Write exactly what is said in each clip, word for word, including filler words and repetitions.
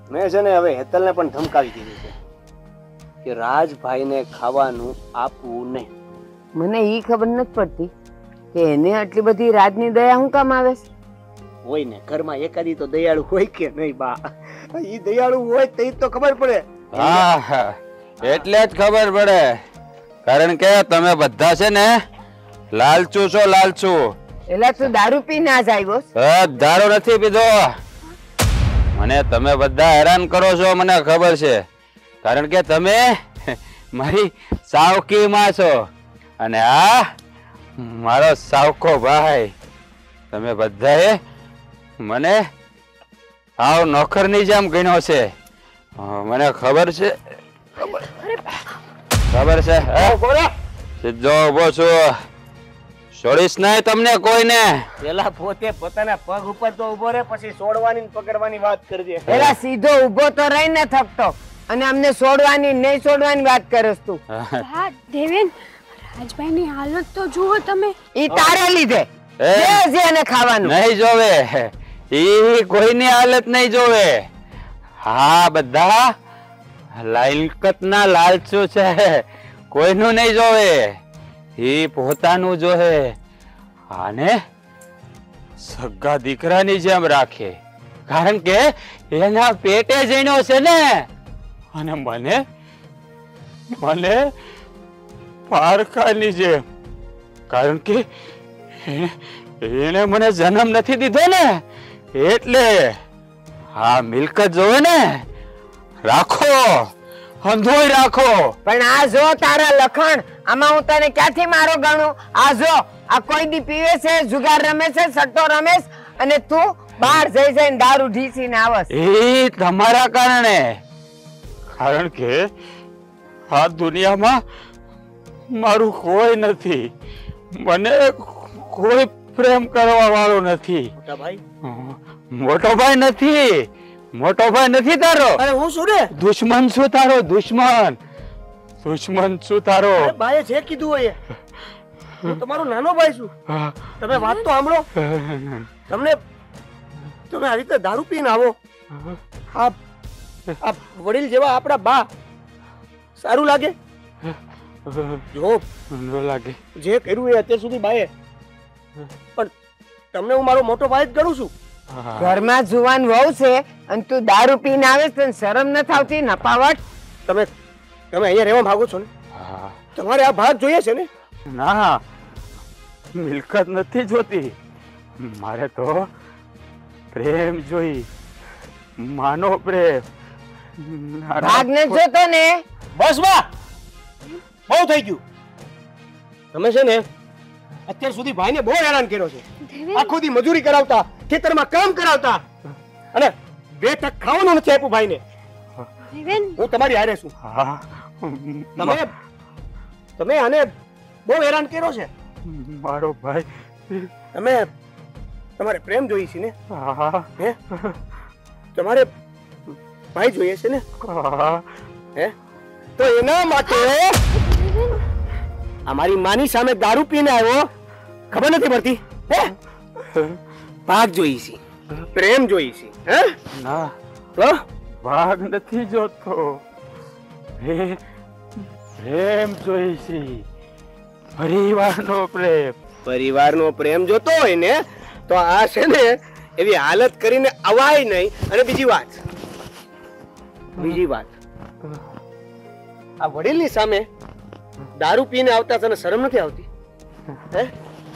મેં છે ને હવે હેતલને પણ ધમકાવી દીધી છે કે રાજભાઈને ખાવાનું આપવું નહીં. મને ઈ ખબર નથી પડતી કે એને આટલી બધી રાજની દયા હું કામ આવે છે? હોય ને ઘરમાં એકાદી તો દયાળુ હોય કે નહીં બા? ઈ દયાળુ હોય તો તો ખબર પડે. હા હા એટલે જ ખબર પડે, કારણ કે તમે બધા છે ને લાલચુ છો, લાલચુ. એલા તું દારૂ પીને આજ આવ્યો? દારૂ નથી પીધો. મને તમે બધા હેરાન કરો છો, મને ખબર છે, કારણ કે તમે મારી સાવકીમાં છો અને આ મારો સાવકો ભાઈ. તમે બધાએ મને આવ નોકરની જેમ ગણ્યો છે. મને ખબર છે, ખબર છે. સીધો ઉભો છું, છોડીશ નહીં તમને કોઈને. પેલા પોતે પોતાના પગ ઉપર તો ઉભો રહે, પછી છોડવાની પકડવાની વાત કરજે. એલા સીધો ઉભો તો રહી ને થકતો, અને અમને છોડવાની નહીં છોડવાની વાત કરસ તું. હા દેવેન, રાજભાઈની હાલત તો જુઓ તમે. ઈ તારે લીધે જે એને ખાવાનું નહીં જોવે, ઈ કોઈની હાલત નહીં જોવે. હા બધા લાયકતના લાલચુ છે, કોઈનું નહીં જોવે, ઈ પોતાનું જોવે. આને સગા દીકરાની જેમ રાખે, કારણ કે એના પેટે જઈનો છે ને. અને મને મને પારકાની જેમ, કારણ કે એને મને જન્મ નથી દીધો ને, એટલે હા મિલકત જોવે ને, રાખો, અંધોય રાખો. પણ આ જો તારા લખણ, આમાં હું તને ક્યાંથી મારો ગણું? આ જો આ કોઈ દી પીવે છે, જુગાર રમે છે, સટ્ટો રમે છે, અને તું બહાર જઈ જઈને દારૂ ઢીસીને આવસ. એ તમારા કારણે, કારણ કે આ દુનિયામાં મારું કોઈ નથી, મને કોઈ પ્રેમ કરવા વાળો નથી. મોટા ભાઈ, મોટો ભાઈ નથી, મોટો ભાઈ નથી તારો. અરે હું શું રે? દુશ્મન છું તારો, દુશ્મન. દુશ્મન છું તારો. ભાઈએ જે કીધું હોય હું તમારો નાનો ભાઈ છું. તમે વાત તો સાંભળો. તમને તમે આ રીતે દારૂ પીને આવો, આ આ વડીલ જેવા આપણા બા સારું લાગે? જો ન લાગે. જે કર્યું એ અત્યાર સુધી બાએ, પણ તમને હું મારો મોટો ભાઈ જ ગણું છું. ઘરમાં જુવાન વહુ છે અને તું દારૂ પીને આવે છે, શરમ નથી આવતી? નપાવટ. તમે તમે અહીંયા રહેવા માંગો છો ને? તમારે આ ભાગ જોઈએ છે ને? ના, મિલકત નથી જોતી, મારે તો પ્રેમ જોઈ, માનો પ્રેમ. ભાગ ને જોતો ને? બસ બા, બહુ થઈ ગયું. તમે છે ને અત્યાર સુધી ભાઈને બહુ હેરાન કર્યો છે. આખો દી મજૂરી કરાવતા, ખેતરમાં કામ કરાવતા, અને બે ટક ખાવાનું નથી આપ્યું ભાઈને. હું તમારી હારે છું. તમે તમે આને બહુ હેરાન કર્યો છે. મારો ભાઈ. તમે તમારે પ્રેમ જોઈએ છે ને? હે? તમારે ભાઈ જોઈએ છે ને? હે? તો એના માટે અમારી માની સામે દારૂ પીને આવ્યો, ખબર નથી પડતી? હે? ભાગ જોઈ છે, પ્રેમ જોઈ છે. હે? ના, તો ભાગ નથી જોતો, પ્રેમ જોઈ છે, પરિવારનો પ્રેમ. પરિવારનો પ્રેમ જોતો હોય ને તો આ છે ને એવી હાલત કરીને અવાય નહીં. અને બીજી વાત, બીજી વાત, આ વડીલની સામે દારૂ પીને આવતા તને શરમ નથી આવતી? હે?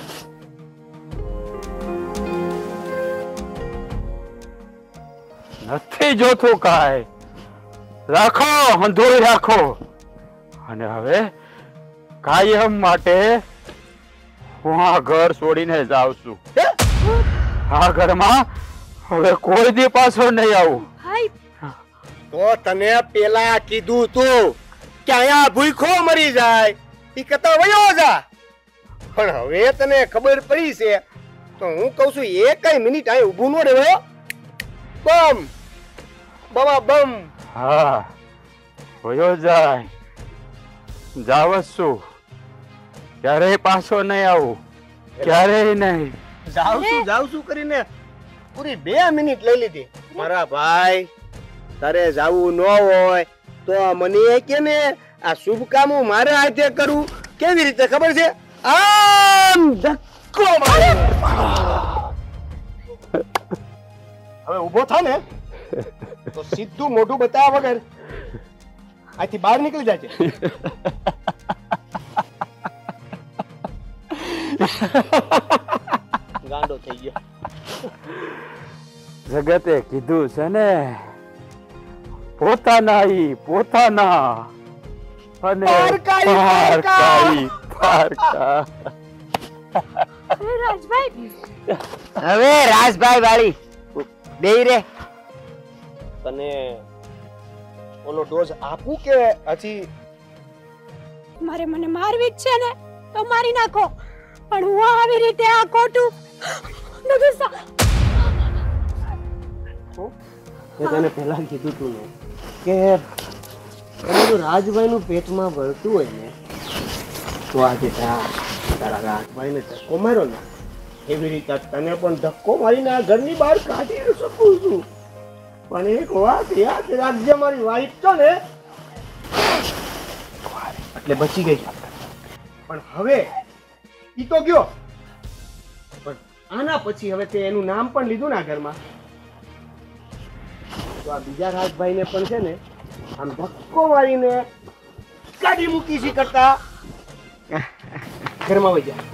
નથી જોતું કાંઈ, રાખો, અંધોઈ રાખો. અને હવે કાયમ માટે હું આ ઘર છોડીને જાઉં છું. આ ઘરમાં હવે કોઈ દી પાછો નહીં આવું. તો તને પેલા કીધું તું કે અહીંયા ભૂખો મરી જાય, ઈ કતા વયો જા. પણ હવે તને ખબર પડી છે તો હું કઉ છું એકઈ મિનિટ અહીં ઊભું ન રહેવાય. બમ બવા બમ. હા, વયો જાય, જાવસ છું, ક્યારેય પાછો નહીં આવું, ક્યારેય નહીં. જાવ છું જાવ છું કરીને પૂરી બે મિનિટ લઈ લીધી. મારા ભાઈ તારે જાવું ન હોય તો મને કે ને આ શુભ કામ હું મારા હાથે કરું. કેવી રીતે ખબર છે? આમ ધક્કો મારે. હવે ઊભો થા ને તો સીધું મોઢું બતાવ્યા વગર આથી બહાર નીકળી જાય છે. ગાંડો થઈ ગયો. જગતે કીધું છે ને, પોતાના ઈ પોતાના અને પારકાઈ, પારકાઈ, પારકા. અરે રાજભાઈ, હવે રાજભાઈ વાળી બેહી રે. તને ઓલો ડોઝ આપું કે હજી? મારે મને મારવી જ છે ને તો મારી નાખો, પણ હું આવી રીતે આ ખોટું બધું સા- મેં તને પહેલા કીધું તું ને કે તમારું રાજભાઈનું પેટમાં ભરતું હોય ને તો આજે તારા રાજભાઈને ધક્કો માર્યો ને એવી રીતે તને પણ ધક્કો મારીને આ ઘરની બહાર કાઢી શકું છું. પણ એક વાત યાદ રાખજે, મારી વાઈફ તો ને એટલે બચી ગઈ. પણ હવે ઈ તો ગયો, પણ આના પછી હવે તે એનું નામ પણ લીધું ને આ ઘરમાં, તો આ બીજા રાજભાઈને પણ છે ને આમ ધક્કો મારીને કાઢી મૂકી છે કરતા ઘરમાં વહી જાય.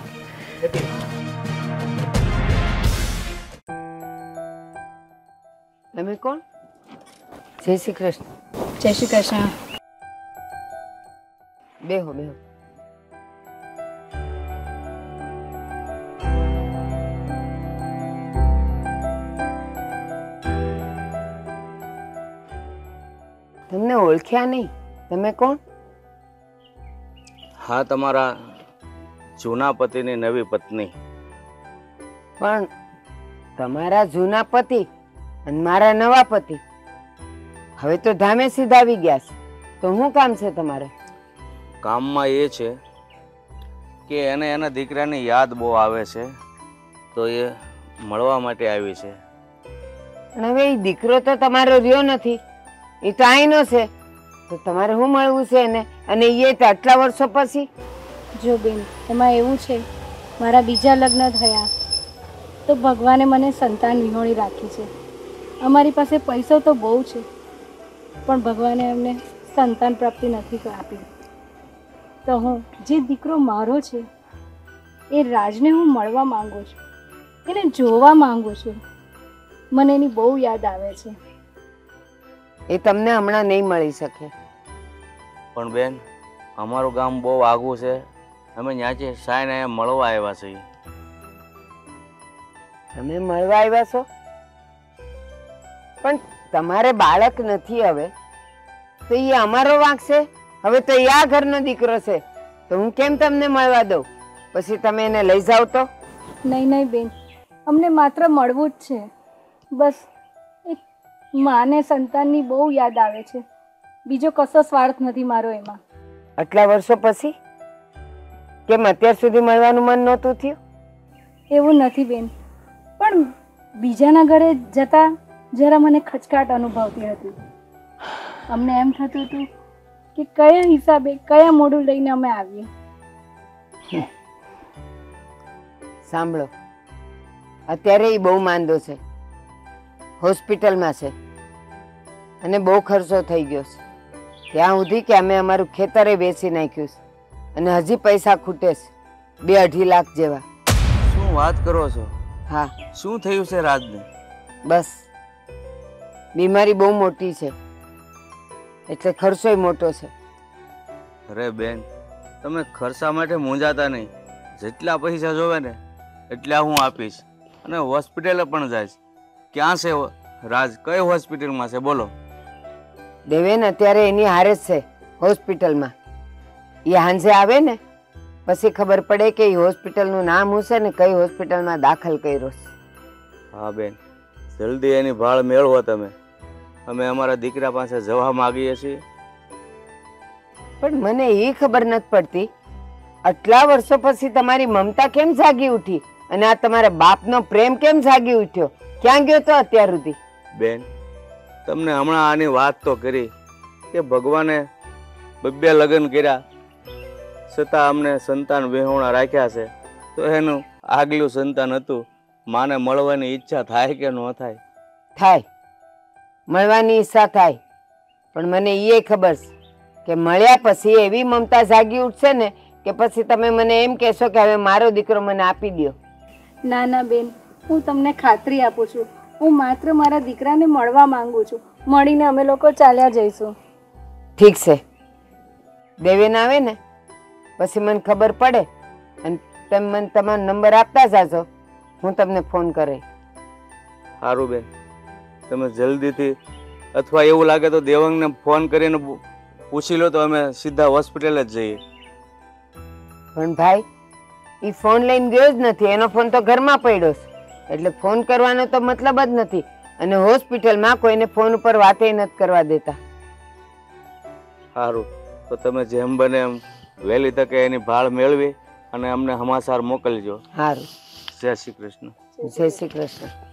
તમે કોણ? જય શ્રી કૃષ્ણ. જય શ્રી કૃષ્ણ. બેહો બેહો. તમને ઓળખ્યા નહીં. તમે કોણ? હા, તમારા જૂના પતિની નવી પત્ની. પણ તમારા જૂના પતિ અને મારા નવા પતિ હવે તો ધામે સીધા આવી ગયા છે, તો શું કામ છે તમારે? કામમાં એ છે કે એને એના દીકરાની યાદ બહુ આવે છે, તો એ મળવા માટે આવી છે. પણ હવે એ દીકરો તો તમારો રહ્યો નથી, એ તો આઈનો છે, તો તમારે શું મળવું છે એને? અને એ તો આટલા વર્ષો પછી. જો બેન, એમાં એવું છે, મારા બીજા લગ્ન થયા તો ભગવાને મને સંતાન વિહોણી રાખી છે. અમારી પાસે પૈસો તો બહુ છે, પણ ભગવાને અમને સંતાન પ્રાપ્તિ નથી આપી. તો હું જે દીકરો મારો છે એ રાજને હું મળવા માંગુ છું, એને જોવા માંગુ છું. મને એની બહુ યાદ આવે છે. એ તમને હમણાં નહીં મળી શકે. પણ બેન, અમારું ગામ બહુ આઘું છે, અમે ત્યાંથી સાઈને અહીંયા મળવા આવ્યા છીએ. તમે મળવા આવ્યા છો, પણ તમારે બાળક નથી હવે, તો એ અમારો વાંક છે? હવે તો એ આ ઘરનો દીકરો છે, તો હું કેમ તમને મળવા દઉં? પછી તમે એને લઈ જાઓ તો? નહીં નહીં બેન, અમને માત્ર મળવું જ છે બસ. એક માને સંતાનની બહુ યાદ આવે છે, બીજો કશો સ્વાર્થ નથી મારો એમાં. આટલા વર્ષો પછી કેમ અત્યાર સુધી મળવાનું મન નહોતું થયું? એવું નથી બેન, પણ બીજાના ઘરે જતા જરા મને ખચકાટ અનુભવતી હતી. અમને એમ થતું હતું કે કયા હિસાબે કયા મોઢું લઈને અમે આવીએ. સાંભળો, અત્યારે એ બહુ માંદો છે, હોસ્પિટલમાં છે, અને બહુ ખર્ચો થઈ ગયો છે. ત્યાં સુધી કે અમે અમારું ખેતરે વેચી નાખ્યું છે, અને હજી પૈસા ખૂટે છે, બે અઢી લાખ જેવા. શું વાત કરો છો? હા, શું થયું છે રાજને? બસ બીમારી બહુ મોટી છે, એટલે ખર્ચોય મોટો છે. અરે બેન, તમે ખર્ચા માટે મૂંઝાતા નહીં. જેટલા પૈસા જોવે ને એટલા હું આપીશ, અને હોસ્પિટલે પણ જઈશ. ક્યાં છે રાજ? કઈ હોસ્પિટલમાં છે બોલો? દેવેન અત્યારે એની હારે જ છે હોસ્પિટલમાં. એ હાંજે આવે ને પછી ખબર પડે કે એ હોસ્પિટલનું નામ શું છે ને કઈ હોસ્પિટલમાં દાખલ કર્યો છે. હા બેન, જલ્દી એની ભાળ મેળવો તમે. અમે અમારા દીકરા પાસે જવા માંગીએ છીએ. પણ મને એ ખબર નથી પડતી, આટલા વર્ષો પછી તમારી મમતા કેમ જાગી ઉઠી, અને આ તમારા બાપનો પ્રેમ કેમ જાગી ઉઠ્યો? ક્યાં ગયો તો અત્યાર સુધી? બેન, તમને હમણાં આની વાત તો કરી કે ભગવાને બબ્બે લગ્ન કર્યા છતાં અમને સંતાન વિહોણા રાખ્યા છે, તો એનું આગલું સંતાન હતું. માને મળવાની ઈચ્છા થાય કે ન થાય? થાય, મળવાની ઈચ્છા થાય, પણ મને એ ખબર છે કે મળ્યા પછી એવી મમતા જાગી ઉઠશે ને કે પછી તમે મને એમ કહેશો કે હવે મારો દીકરો મને આપી દો. ના ના બેન, હું તમને ખાતરી આપું છું, હું માત્ર મારા દીકરાને મળવા માંગુ છું. મળીને અમે લોકો ચાલ્યા જઈશું. ઠીક છે, દેવેન આવે ને પછી મને ખબર પડે અને તમે મને તમારો નંબર આપતા જાજો, હું તમને ફોન કરે. સારું બેન, તમે જલ્દીથી, અથવા એવું લાગે તો દેવંગને ફોન કરીને પૂછી લો તો અમે સીધા હોસ્પિટલ જ જઈએ. પણ ભાઈ એ ફોન લઈને ગયો જ નથી, એનો ફોન તો ઘરમાં પડ્યો છે, એટલે ફોન કરવાનો તો મતલબ જ નથી. અને હોસ્પિટલમાં કોઈને ફોન ઉપર વાતે નથી કરવા દેતા. સારું, તો તમે જેમ બને એમ વહેલી તકે એની ભાળ મેળવી અને અમને સમાચાર મોકલજો. સારું, જય શ્રી કૃષ્ણ. જય શ્રી કૃષ્ણ.